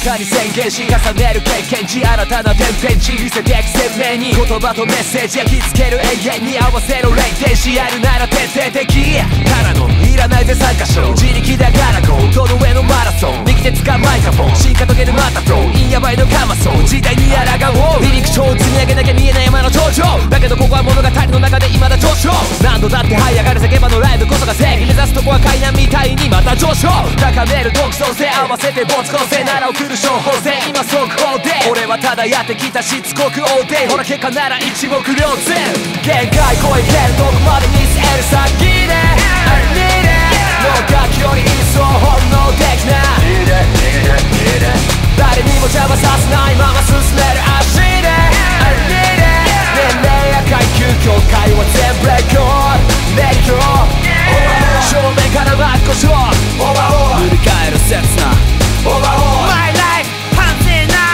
かに宣言し重ねる経験値、新たな天変地見せていく鮮明に、言葉とメッセージ焼き付ける永遠に合わせろ0点しやるなら徹底的からのいらないで参加しろ、自力だからこうどの上のマラソン、右手掴マイクロフォン進化遂げるまたフロー、陰ヤバいのかまそう時代に抗おう、離陸長積み上げなきゃ見えない山の頂上だけど、ここは物語の中で未だ上昇、何度だって這い上がる叫ばのライブこそが正義、目指すとこは階段みたいにまた上昇、高める独創性合わせて没個性なら送る処方箋、今速報で俺はただやってきたしつこく大手、ほら結果なら一目瞭然、限界超えてるどこまで見せる先で I need it 脳楽器より一層本能的な誰にも邪魔させないまま進める足で I need it 年齢や階級境界は全部レコードレイク正面から真っ向勝塗り替える刹那 My life 反省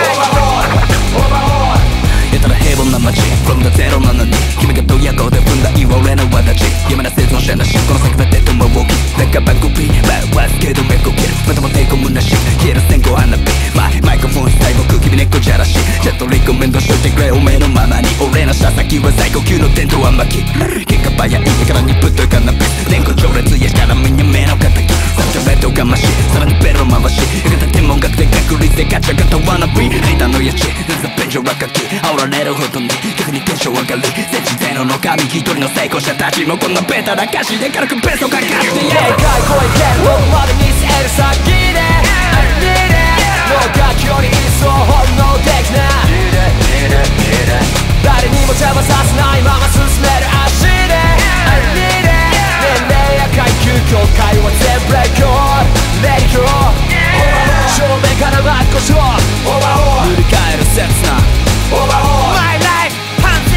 ないやたら平凡な街 From the 072君がドヤ顔で踏んだ言われの私夢な生存者なしこの先はデッドマンウォーキーだから番組バーワースケードメコキルまたも抵抗むなし消える線香花火マイクロフォン最後君猫じゃらしジェットリコメントしといてくれおめえのままに俺の射先は最高級の伝統は巻き結果早いからにぶっといかなべ連呼序列やしからみんな目の敵サンチョレットがましさらにベロ回しやがて天文学で確率でガチャガタワナビリーダーのやち便所落書き煽られるほどに逆にテンション上がり全知全能の神一人の成功者たちもこんなベタな歌詞で軽くベストかかって限界超えてるどこまで見せる先で I need it 脳楽器より一層本能的な誰にも邪魔させないまま進める足で I need it 年齢や階級境界は全部レコードレイク正面から真っ向勝塗り替える刹那 My life 反省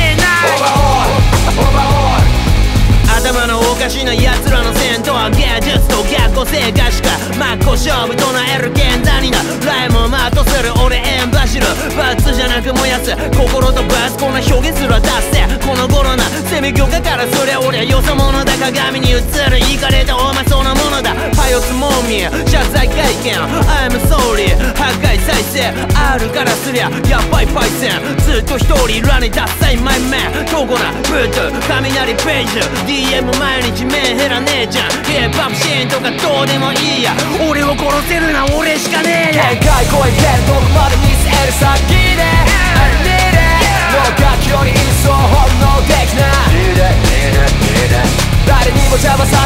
ない頭のおかしな奴らの戦闘は芸術と逆行性がしか真っ向勝負唱える現代になライムをマートする俺エン走るバツじゃなく燃やす心とバスこんな表現すら出せこの頃なセミ業界からすりゃ俺はよそ者だ鏡に映るイカれたお前そんなものだパイオスモーミー謝罪会見 I'm sorry 破壊再生あるからすりゃやばいパイセンずっと一人ラにダッサいマイメントゴなブート雷ページ DM 毎日目減らねえじゃんヒップホップシーンとかどうでもいいや俺を殺せるな俺しかねえや限界超えてるどこまで見せる先で I need it 脳楽器より一層本能的な誰にも邪魔さ